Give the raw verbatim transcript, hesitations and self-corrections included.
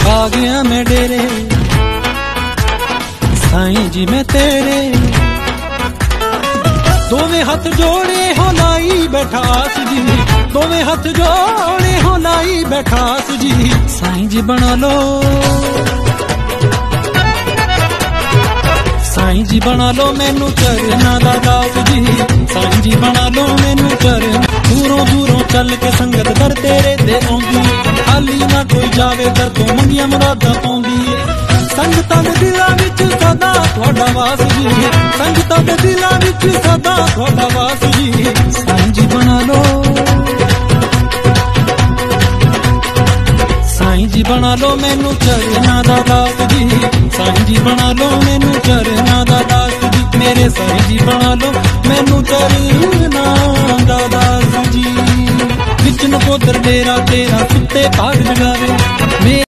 आ गया मैं डेरे साईं जी मैं तेरे, दोवें हाथ जोड़े हो लाई बैठा आस जी, दोवें हाथ जोड़े हो लाई बैठा आस जी। साईं जी बना लो, साईं जी बना लो मैनू चरना दा दास जी, साईं जी बना लो मैनू चरना। दूरों दूरों चल के संगत दर तेरे ते आउंदी, खाली ना कोई जावे दर तो मंगिया मुरादा पाउंदी। संगतां दे दिलां विच सदा तुहाडा वास जी, संगतां दे दिलां विच सदा तुहाडा वास जी। साईं जी बना लो, साईं जी बना लो मैनू चरना दा दास जी, साईं जी बना लो मैनू चरना दा दास जी। मेरे साईं जी बना लो मैनू चरना दा दास जी। विच नकोदर डेरा तेरा सुत्ते भाग जगावे।